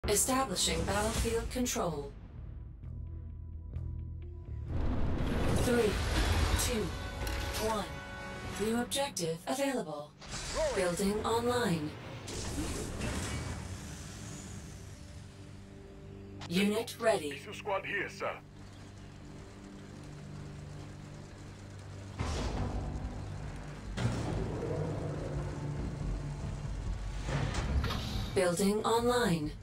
Establishing battlefield control. 3, 2, 1. New objective available. Building online. Unit ready. Missile squad here, sir. Building online.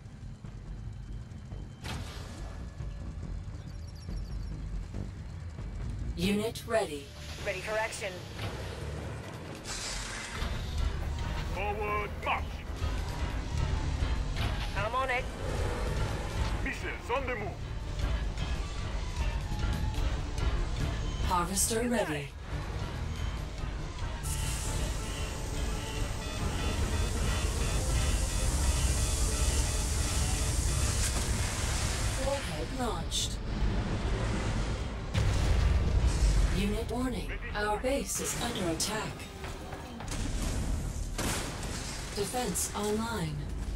Unit ready. Ready for action. Forward march. I'm on it. Missiles on the move. Harvester ready. Warhead launched. Unit warning. Our base is under attack. Defense online.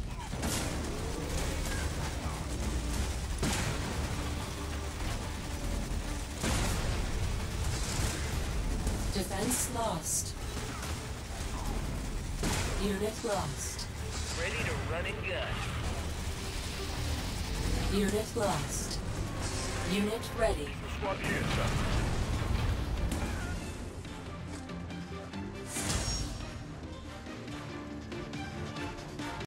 Defense lost. Unit lost. Ready to run and gun. Unit lost. Unit ready. Missile squad here, sir.